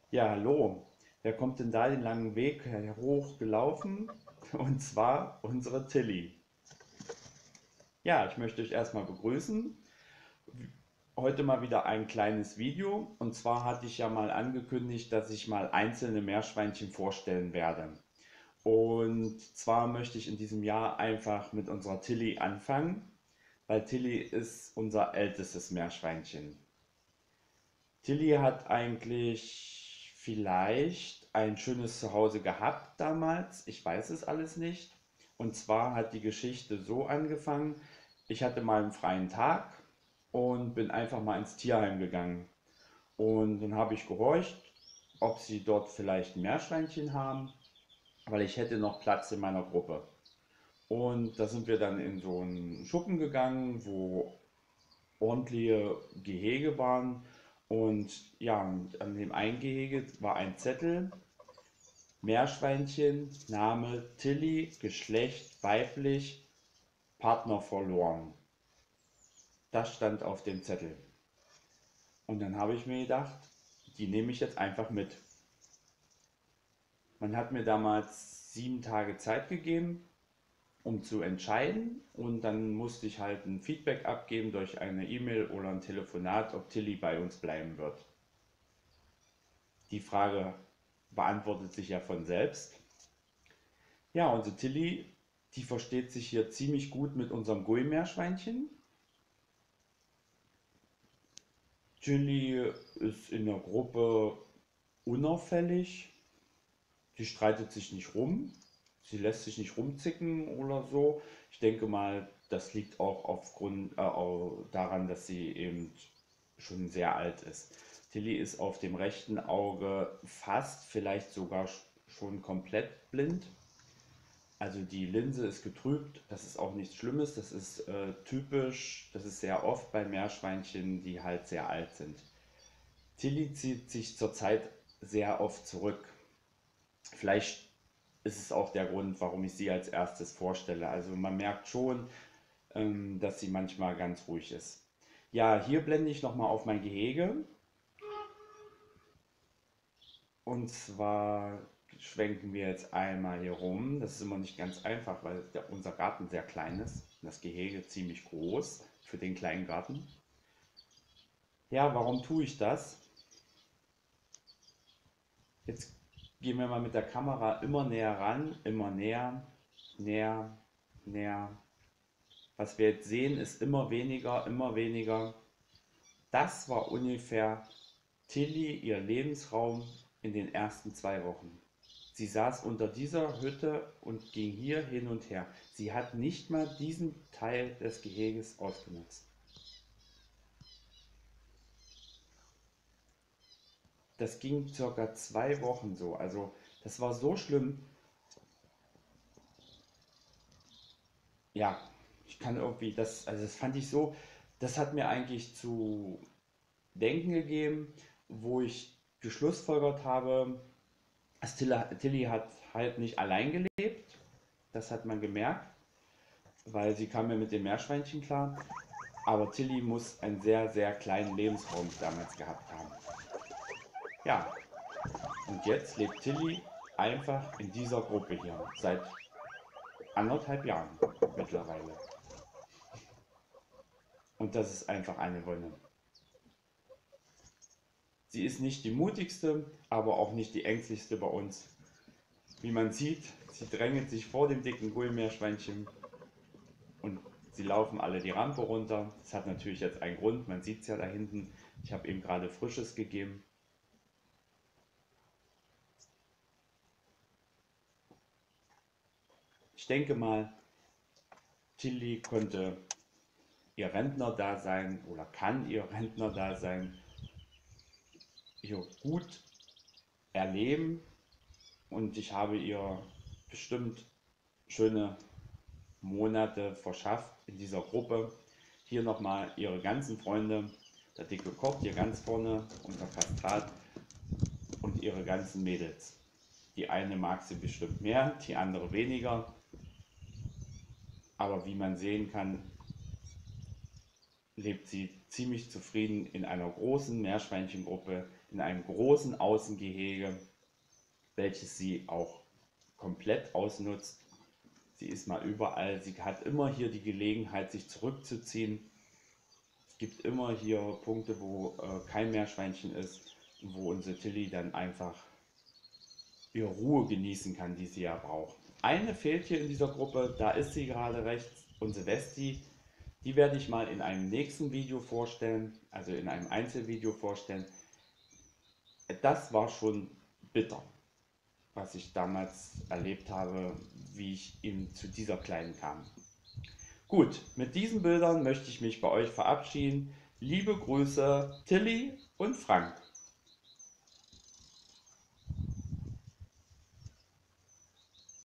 Ja, hallo. Wer kommt denn da den langen Weg hochgelaufen? Und zwar unsere Tilly. Ja, ich möchte euch erstmal begrüßen. Heute mal wieder ein kleines Video. Und zwar hatte ich ja mal angekündigt, dass ich mal einzelne Meerschweinchen vorstellen werde. Und zwar möchte ich in diesem Jahr einfach mit unserer Tilly anfangen, weil Tilly ist unser ältestes Meerschweinchen. Tilly hat eigentlich vielleicht ein schönes Zuhause gehabt damals. Ich weiß es alles nicht. Und zwar hat die Geschichte so angefangen. Ich hatte mal einen freien Tag und bin einfach mal ins Tierheim gegangen. Und dann habe ich gehorcht, ob sie dort vielleicht ein Meerschweinchen haben, weil ich hätte noch Platz in meiner Gruppe. Und da sind wir dann in so einen Schuppen gegangen, wo ordentliche Gehege waren. Und ja, und an dem einen Gehege war ein Zettel: Meerschweinchen, Name Tilly, Geschlecht weiblich, Partner verloren. Das stand auf dem Zettel. Und dann habe ich mir gedacht, die nehme ich jetzt einfach mit. Man hat mir damals 7 Tage Zeit gegeben, um zu entscheiden. Und dann musste ich halt ein Feedback abgeben durch eine E-Mail oder ein Telefonat, ob Tilly bei uns bleiben wird. Die Frage beantwortet sich ja von selbst. Ja, unsere Tilly, die versteht sich hier ziemlich gut mit unserem Gulmeerschweinchen. Tilly ist in der Gruppe unauffällig. Sie streitet sich nicht rum. Sie lässt sich nicht rumzicken oder so. Ich denke mal, das liegt auch auch daran, dass sie eben schon sehr alt ist. Tilly ist auf dem rechten Auge fast, vielleicht sogar schon komplett blind. Also die Linse ist getrübt, das ist auch nichts Schlimmes, das ist typisch, das ist sehr oft bei Meerschweinchen, die halt sehr alt sind. Tilly zieht sich zurzeit sehr oft zurück. Vielleicht ist es auch der Grund, warum ich sie als erstes vorstelle. Also man merkt schon, dass sie manchmal ganz ruhig ist. Ja, hier blende ich nochmal auf mein Gehege. Und zwar schwenken wir jetzt einmal hier rum. Das ist immer nicht ganz einfach, weil unser Garten sehr klein ist. Das Gehege ziemlich groß für den kleinen Garten. Ja, warum tue ich das? Jetzt gehen wir mal mit der Kamera immer näher ran, immer näher, näher, näher. Was wir jetzt sehen, ist immer weniger, immer weniger. Das war ungefähr Tilly, ihr Lebensraum in den ersten 2 Wochen. Sie saß unter dieser Hütte und ging hier hin und her. Sie hat nicht mal diesen Teil des Geheges ausgenutzt. Das ging circa 2 Wochen so. Also das war so schlimm. Ja, ich kann irgendwie also das fand ich so, das hat mir eigentlich zu denken gegeben, wo ich geschlussfolgert habe, Tilly hat halt nicht allein gelebt. Das hat man gemerkt, weil sie kam ja mit dem Meerschweinchen klar. Aber Tilly muss einen sehr, sehr kleinen Lebensraum damals gehabt haben. Ja, und jetzt lebt Tilly einfach in dieser Gruppe hier. Seit 1,5 Jahren mittlerweile. Und das ist einfach eine Wonne. Sie ist nicht die mutigste, aber auch nicht die ängstlichste bei uns. Wie man sieht, sie drängelt sich vor dem dicken Gullmeerschweinchen und sie laufen alle die Rampe runter. Das hat natürlich jetzt einen Grund, man sieht es ja da hinten. Ich habe ihm gerade Frisches gegeben. Ich denke mal, Tilly konnte ihr Rentner da sein oder kann ihr Rentner da sein, ihr gut erleben, und ich habe ihr bestimmt schöne Monate verschafft in dieser Gruppe. Hier nochmal ihre ganzen Freunde, der dicke Kopf hier ganz vorne, unser Kastrat, und ihre ganzen Mädels. Die eine mag sie bestimmt mehr, die andere weniger. Aber wie man sehen kann, lebt sie ziemlich zufrieden in einer großen Meerschweinchengruppe, in einem großen Außengehege, welches sie auch komplett ausnutzt. Sie ist mal überall, sie hat immer hier die Gelegenheit, sich zurückzuziehen. Es gibt immer hier Punkte, wo kein Meerschweinchen ist, wo unsere Tilly dann einfach ihre Ruhe genießen kann, die sie ja braucht. Eine fehlt hier in dieser Gruppe, da ist sie gerade rechts, unsere Westie. Die werde ich mal in einem nächsten Video vorstellen, also in einem Einzelvideo vorstellen. Das war schon bitter, was ich damals erlebt habe, wie ich eben zu dieser Kleinen kam. Gut, mit diesen Bildern möchte ich mich bei euch verabschieden. Liebe Grüße, Tilly und Frank.